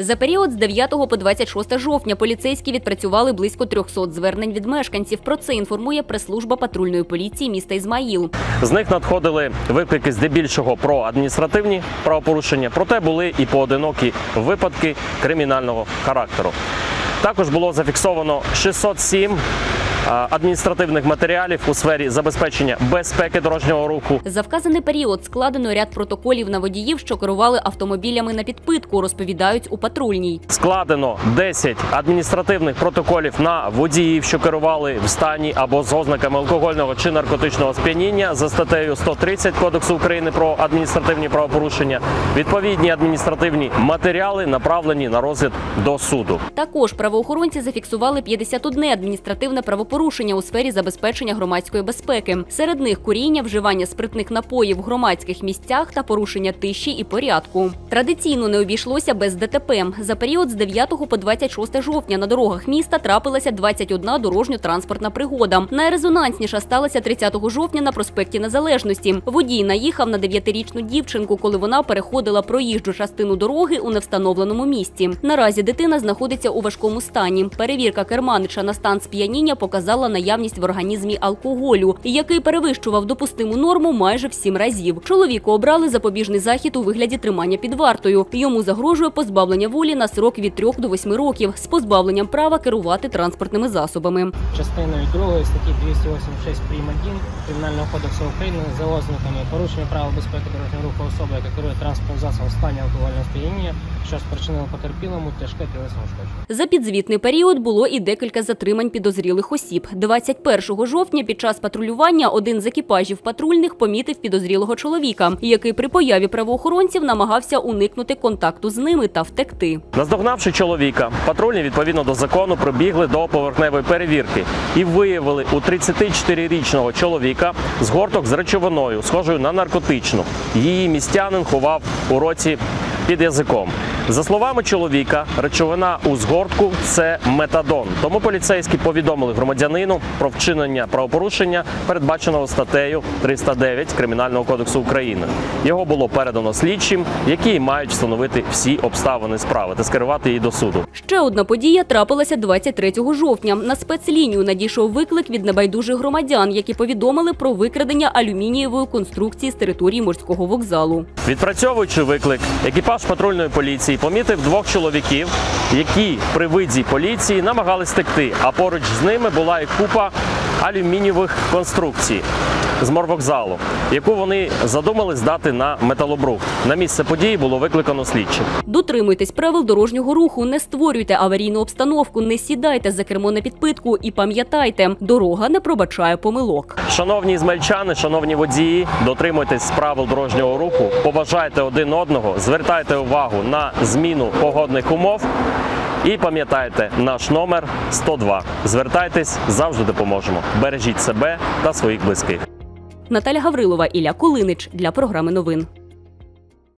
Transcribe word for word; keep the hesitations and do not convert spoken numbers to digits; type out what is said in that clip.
За період з дев'ятого по двадцять шосте жовтня поліцейські відпрацювали близько трьохсот звернень від мешканців. Про це інформує прес-служба патрульної поліції міста Ізмаїл. З них надходили виклики здебільшого про адміністративні правопорушення, проте були і поодинокі випадки кримінального характеру. Також було зафіксовано шістсот сім адміністративних матеріалів у сфері забезпечення безпеки дорожнього руху. За вказаний період складено ряд протоколів на водіїв, що керували автомобілями на підпитку, розповідають у патрульній. Складено десять адміністративних протоколів на водіїв, що керували в стані або з ознаками алкогольного чи наркотичного сп'яніння за статтею сто тридцять Кодексу України про адміністративні правопорушення. Відповідні адміністративні матеріали направлені на розгляд до суду. Також правоохоронці зафіксували п'ятдесят одне адміністративне правопорушення порушення у сфері забезпечення громадської безпеки. Серед них куріння, вживання спиртних напоїв в громадських місцях та порушення тиші і порядку. Традиційно не обійшлося без ДТП. За період з дев'ятого по двадцять шосте жовтня на дорогах міста трапилася двадцять одна дорожньо-транспортна пригода. Найрезонансніша сталася тридцятого жовтня на проспекті Незалежності. Водій наїхав на дев'ятирічну дівчинку, коли вона переходила проїжджу частину дороги у невстановленому місці. Наразі дитина знаходиться у важкому стані. Перевірка керманича на стан сп'яніння показала наявність в організмі алкоголю, який перевищував допустиму норму майже в сім разів. Чоловіку обрали запобіжний захід у вигляді тримання під вартою. Йому загрожує позбавлення волі на срок від трьох до восьми років з позбавленням права керувати транспортними засобами. Частиною другої статті двісті вісімдесят шість прим. один Кримінального кодексу України за ознаками порушення правил безпеки дорожнього руху особи, яка керує транспортним засобом в стані алкогольного сп'яніння, що спричинило потерпілому тяжке тілесне ушкодження. За підзвітний період було і декілька затримань підозрілих осіб. двадцять першого жовтня під час патрулювання один з екіпажів патрульних помітив підозрілого чоловіка, який при появі правоохоронців намагався уникнути контакту з ними та втекти. Наздогнавши чоловіка, патрульні відповідно до закону прибігли до поверхневої перевірки і виявили у тридцятичотирирічного чоловіка згорток з речовиною, схожою на наркотичну. Її містянин ховав у роті під язиком. За словами чоловіка, речовина у згортку – це метадон. Тому поліцейські повідомили громадянину про вчинення правопорушення, передбаченого статтею триста дев'ять Кримінального кодексу України. Його було передано слідчим, які мають встановити всі обставини справи та скерувати її до суду. Ще одна подія трапилася двадцять третього жовтня. На спецлінію надійшов виклик від небайдужих громадян, які повідомили про викрадення алюмінієвої конструкції з території морського вокзалу. Відпрацьовуючи виклик, екіпаж патрульної поліції помітив двох чоловіків, які при виді поліції намагались втекти, а поруч з ними була і купа алюмінієвих конструкцій з морвокзалу, яку вони задумали здати на металобрухт. На місце події було викликано слідчих. Дотримуйтесь правил дорожнього руху, не створюйте аварійну обстановку, не сідайте за кермо на підпитку і пам'ятайте, дорога не пробачає помилок. Шановні ізмаїльчани, шановні водії, дотримуйтесь правил дорожнього руху, поважайте один одного, звертайте увагу на зміну погодних умов і пам'ятайте наш номер сто два. Звертайтесь, завжди допоможемо. Бережіть себе та своїх близьких. Наталя Гаврилова, Ілля Кулинич для програми новин.